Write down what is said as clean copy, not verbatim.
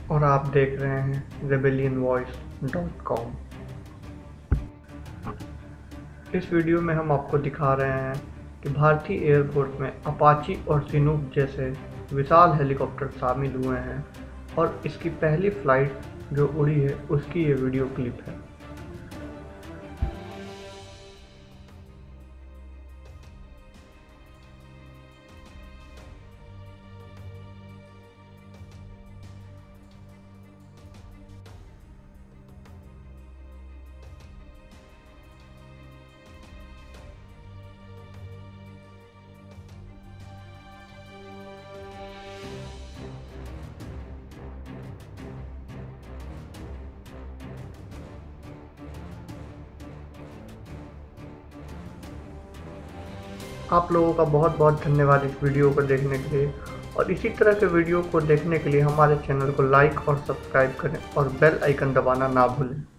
और आप देख रहे हैं rebellionvoice.com। इस वीडियो में हम आपको दिखा रहे हैं कि भारतीय एयरफोर्स में अपाची और चिनूक जैसे विशाल हेलीकॉप्टर शामिल हुए हैं और इसकी पहली फ्लाइट जो उड़ी है उसकी ये वीडियो क्लिप है। आप लोगों का बहुत बहुत धन्यवाद इस वीडियो को देखने के लिए, और इसी तरह के वीडियो को देखने के लिए हमारे चैनल को लाइक और सब्सक्राइब करें और बेल आइकन दबाना ना भूलें।